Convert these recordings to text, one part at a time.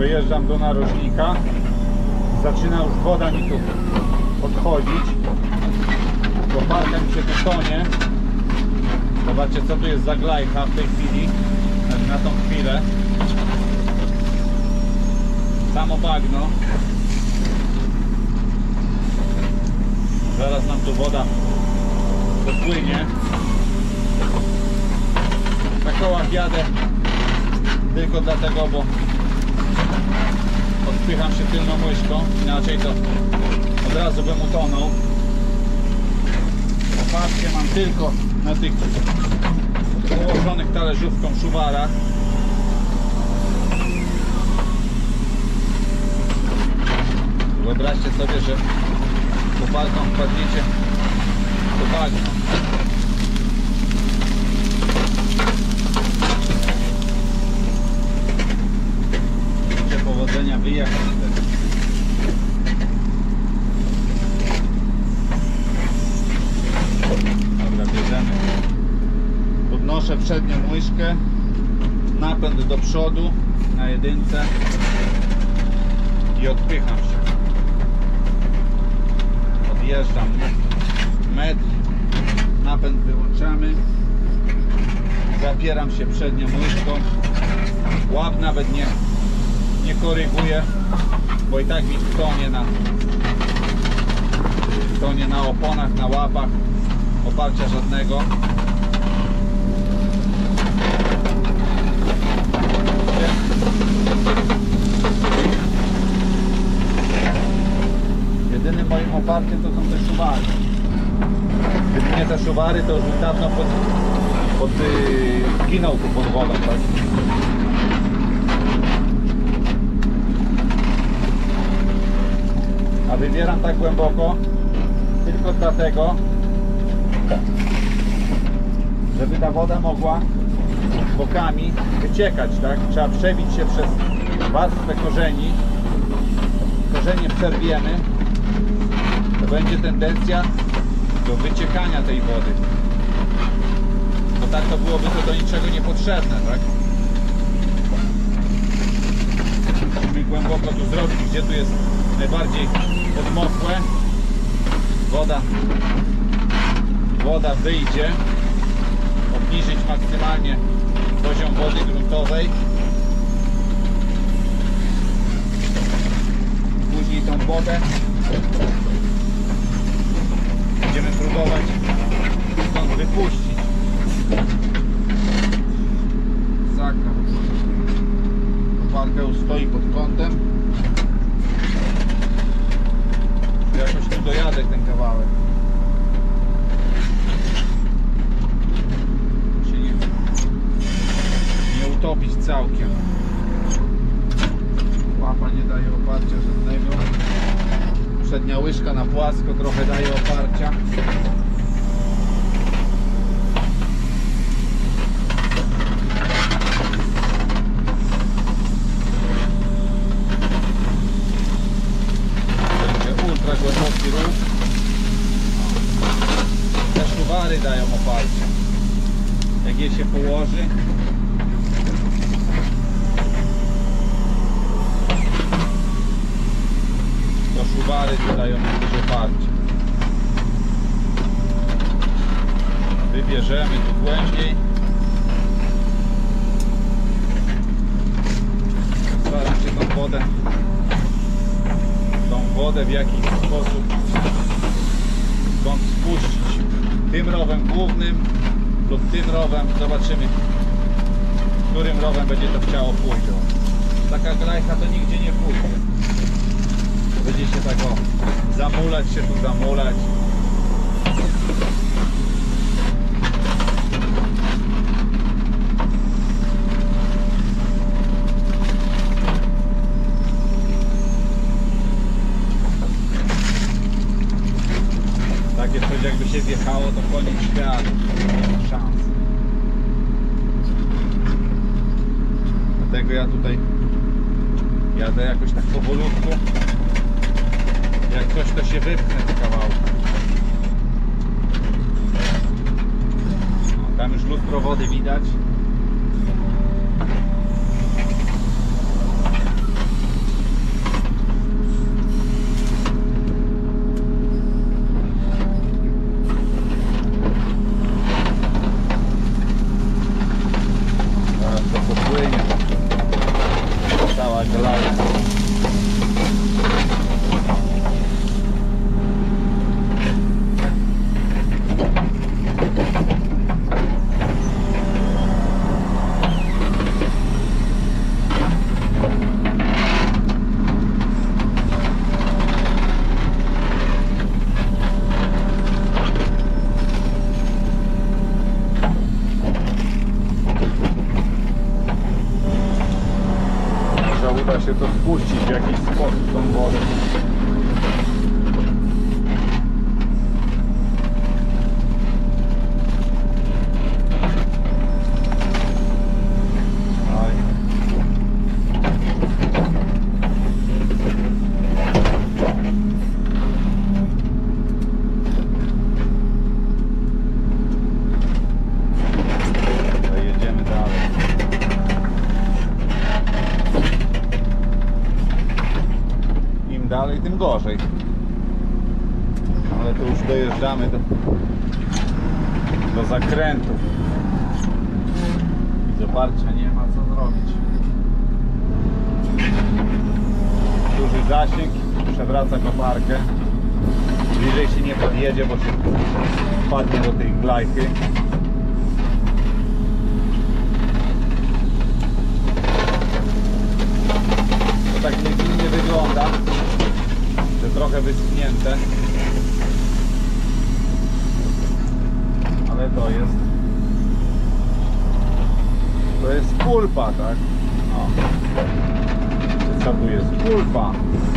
Dojeżdżam do narożnika. Zaczyna już woda mi tu odchodzić. Koparka mi się tu tonie. Zobaczcie, co tu jest za glajcha w tej chwili. Na tą chwilę. Samo bagno. Zaraz nam tu woda popłynie. Na kołach jadę tylko dlatego, bo odpycham się tylną łyżką, inaczej to od razu bym utonął. Oparcie mam tylko na tych położonych talerzówką szuwarach. Wyobraźcie sobie, że koparką wpadniecie do bagna. Życzę powodzenia, wyjechać wtedy. Dobra, bierzemy. Podnoszę przednią łyżkę, napęd do przodu na jedynce i odpycham się. Odjeżdżam metr, napęd wyłączamy, zapieram się przednią łyżką, łap nawet nie koryguję, bo i tak mi tonie na oponach, na łapach, oparcia żadnego. Jedynym moim oparciem to są te szuwary. Gdyby nie te szuwary, to już bym dawno zginął tu pod wodą, tak? A wybieram tak głęboko tylko dlatego, żeby ta woda mogła bokami wyciekać, tak? Trzeba przebić się przez warstwę korzeni. Korzenie przerwiemy, to będzie tendencja do wyciekania tej wody. Bo tak to byłoby to do niczego niepotrzebne, tak? Musimy głęboko tu zrobić, gdzie tu jest najbardziej podmokłe. Woda wyjdzie. Obniżyć maksymalnie poziom wody gruntowej. Później tą wodę będziemy próbować stąd wypuścić. Zakręt. Koparka już stoi pod kątem. Jakoś tu dojadę ten kawałek. Się nie utopić całkiem. Łapa nie daje oparcia żadnego. Przednia łyżka na płasko trochę daje oparcia. Będzie ultra głęboki ruch. Te szuwary dają oparcie. Jak je się położy, szuwary dają jakieś oparcie. Wybierzemy tu głębiej. Staram się tą wodę w jakiś sposób stąd spuścić. Tym rowem głównym lub tym rowem. Zobaczymy, którym rowem będzie to chciało pójść. Taka glajcha to nigdzie nie pójdzie. Będzie się tak zamulać, się tu zamulać. Takie coś jakby się wjechało, to koniec świata. Nie ma szans. Dlatego ja tutaj jadę jakoś tak powolutku. Jak coś, to się wypchnę te kawałki. No, tam już lustro wody widać. płynie. Cała glajka. Uda się to spuścić w jakiś sposób tą wodę. Jedziemy dalej. Dalej, tym gorzej. Ale to już dojeżdżamy do zakrętów. I zaparcia nie ma co zrobić. Duży zasięg, przewraca koparkę. Bliżej się nie podjedzie, bo się wpadnie do tej glajky. To tak niewinnie wygląda. Trochę wyschnięte, ale to jest pulpa, tak? O. Co tu jest? Pulpa.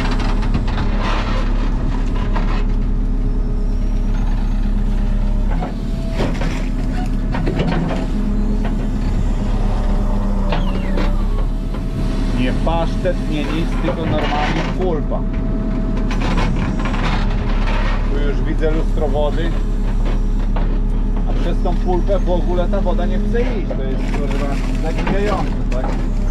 Nie pasztet, nie nic, tylko normalnie pulpa. Już widzę lustro wody, a przez tą pulpę w ogóle ta woda nie chce iść. To jest zagibiające, tak?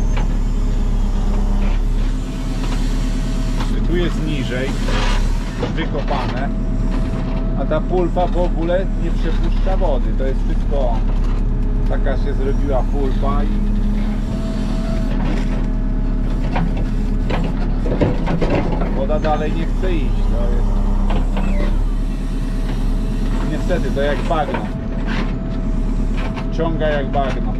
Tu jest niżej, wykopane, a ta pulpa w ogóle nie przepuszcza wody. To jest wszystko, taka się zrobiła pulpa i woda dalej nie chce iść. To jest... Niestety to jak bagno. Ciąga jak bagno.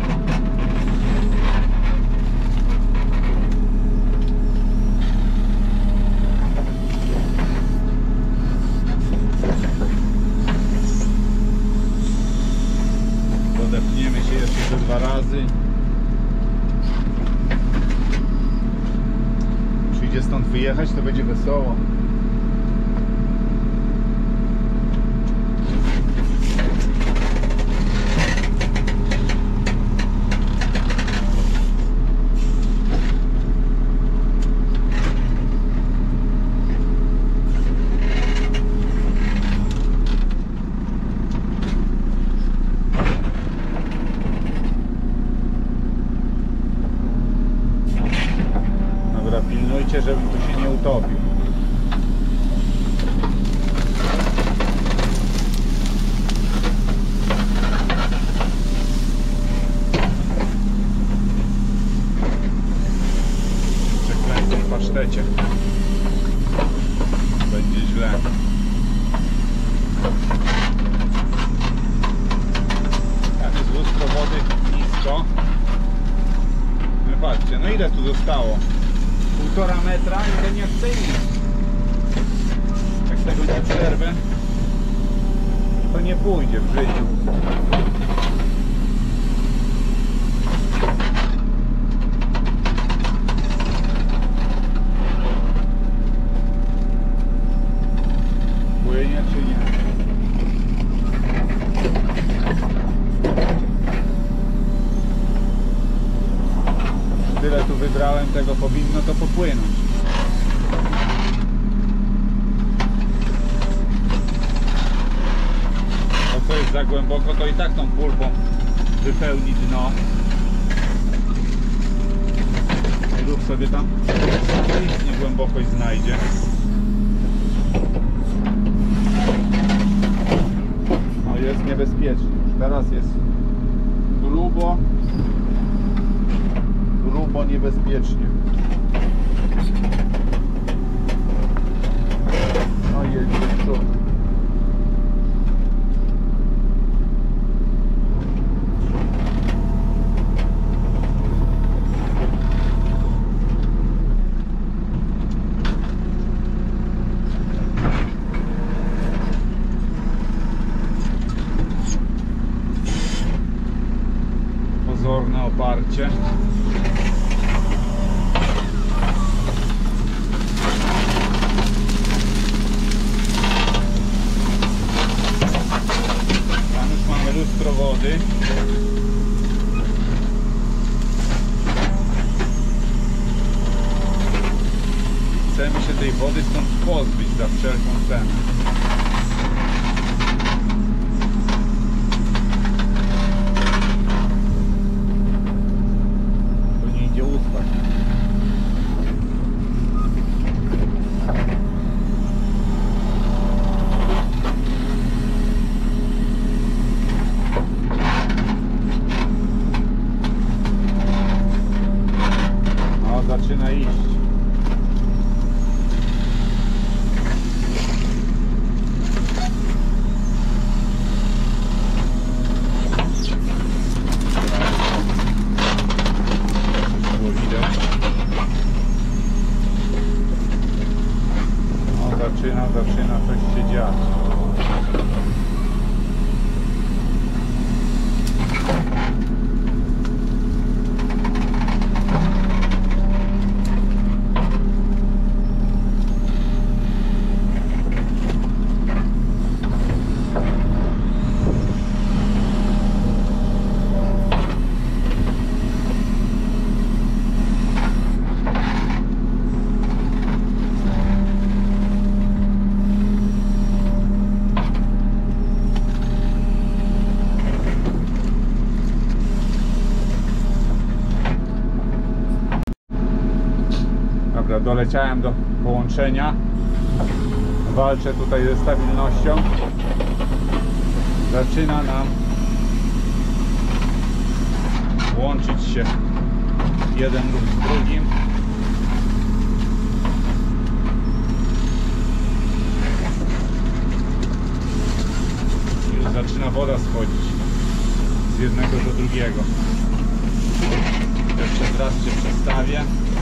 Dodepniemy się jeszcze 2 razy. Przyjdzie stąd wyjechać, to będzie wesoło. Pilnujcie, żebym tu się nie utopił. Przeklęty w pasztecie. Będzie źle. Tam jest lustro wody nisko. No patrzcie, no ile tu zostało? 1,5 metra i to nie chce iść. Jak tego nie przerwę, to nie pójdzie w życiu. Płynie czy nie? Tyle tu wybrałem, tego powinno to popłynąć. To co jest za głęboko, to i tak tą pulpą wypełni dno. Rób sobie tam nic niegłębokość znajdzie. No jest niebezpiecznie. Teraz jest grubo. bo niebezpiecznie. No i jedzie w przód. Pozorne oparcie. Tam już mamy lustro wody. Chcemy się tej wody stąd pozbyć za wszelką cenę. Zaczyna iść. Było widać. No, zaczyna coś się dziać. Dobra, doleciałem do połączenia. Walczę tutaj ze stabilnością. Zaczyna nam łączyć się jeden lub z drugim. Już zaczyna woda schodzić z jednego do drugiego. Jeszcze raz się przestawię.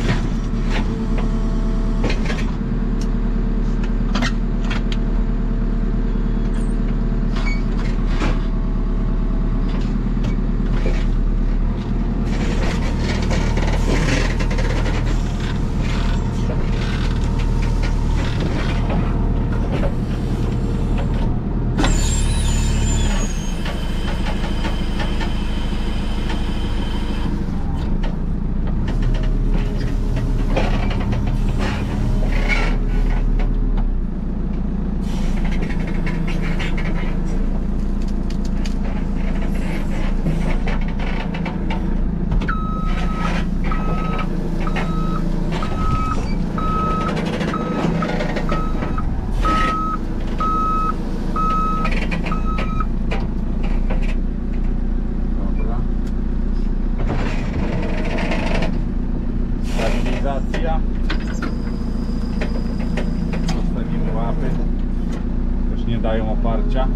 Zostawimy łapy, też nie dają oparcia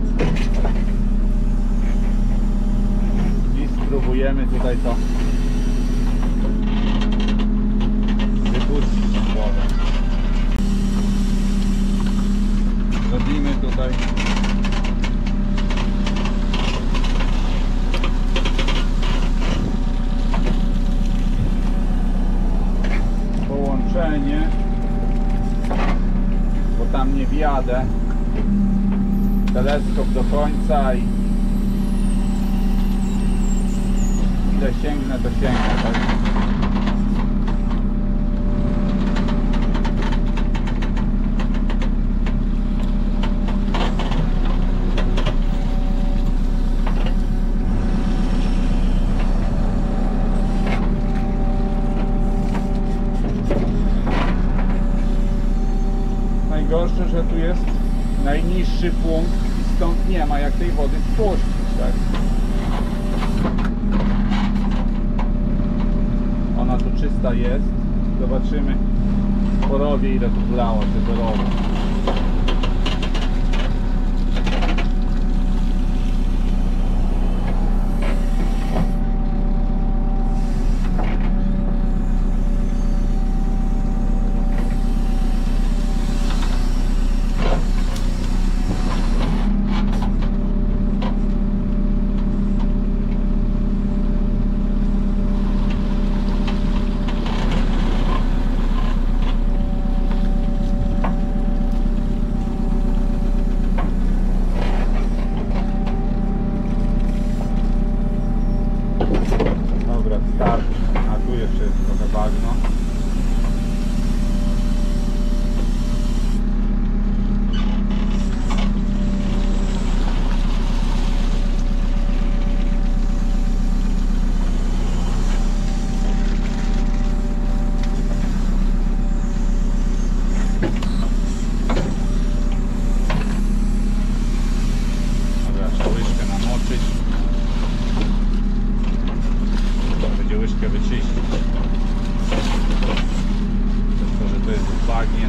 i spróbujemy tutaj to wypuścić wodę. Zrobimy tutaj połączenie, bo tam nie wjadę. Teleskop do końca i ile sięgnę, to sięgnę, tak? Najgorsze, że tu jest najniższy punkt i stąd nie ma jak tej wody spuścić, tak? Ona woda jest. Zobaczymy po rowie, ile tu wlało się do rowu. A tu jeszcze jest trochę bagno. Dobra, trzeba łyżkę namoczyć. Będzie łyżkę wyczyścić. Przez to, że to jest w bagnie.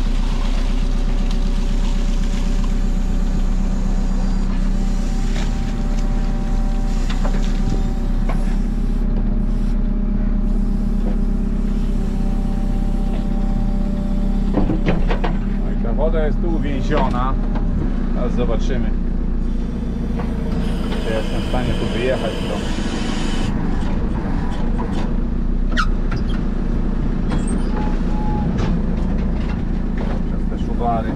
No i ta woda jest tu uwięziona. Teraz zobaczymy, czy jestem w stanie tu wyjechać stąd. Szuwary.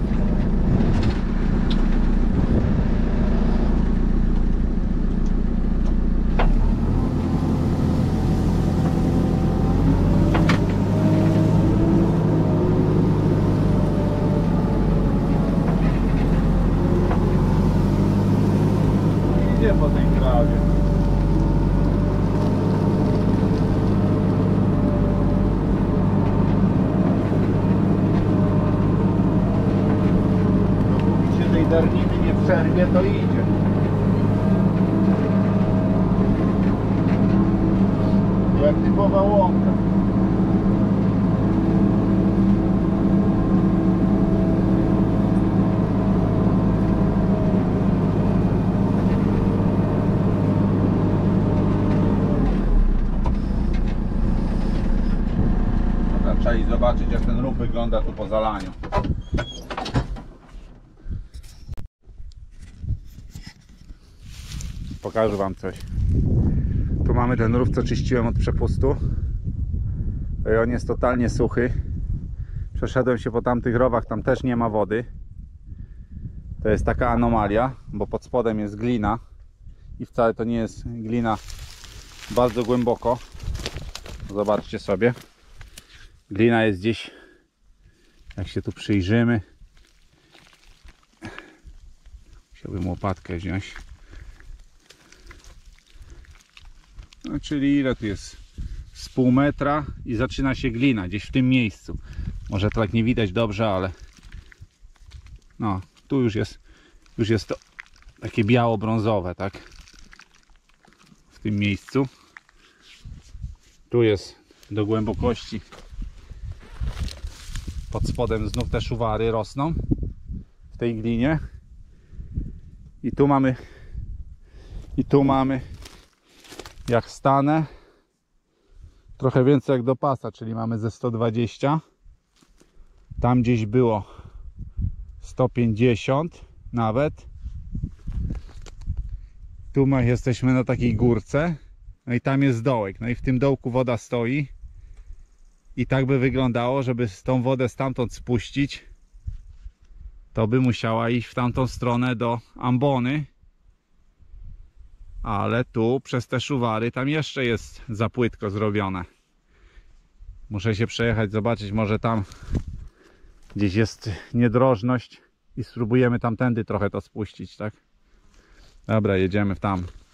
Idzie po tej trawie. Darniny nie przerwie, to idzie. Jak typowa łąka. Dobra, trzeba zobaczyć, jak ten rów wygląda tu po zalaniu. Pokażę wam coś. Tu mamy ten rów, co czyściłem od przepustu. I on jest totalnie suchy. Przeszedłem się po tamtych rowach, tam też nie ma wody. To jest taka anomalia, bo pod spodem jest glina. I wcale to nie jest glina bardzo głęboko. Zobaczcie sobie. Glina jest gdzieś, jak się tu przyjrzymy. Musiałbym łopatkę wziąć. No, czyli ile tu jest? Z pół metra i zaczyna się glina gdzieś w tym miejscu. Może tak nie widać dobrze, ale no, tu już jest to takie biało-brązowe, tak? W tym miejscu. Tu jest do głębokości. Pod spodem znów te szuwary rosną w tej glinie. I tu mamy, jak stanę, trochę więcej jak do pasa, czyli mamy ze 120. Tam gdzieś było 150 nawet. Tu jesteśmy na takiej górce. No i tam jest dołek. No i w tym dołku woda stoi. I tak by wyglądało, żeby tą wodę stamtąd spuścić, to by musiała iść w tamtą stronę do ambony. Ale tu przez te szuwary tam jeszcze jest za płytko zrobione. Muszę się przejechać, zobaczyć, może tam gdzieś jest niedrożność i spróbujemy tamtędy trochę to spuścić, tak? Dobra, jedziemy w tam.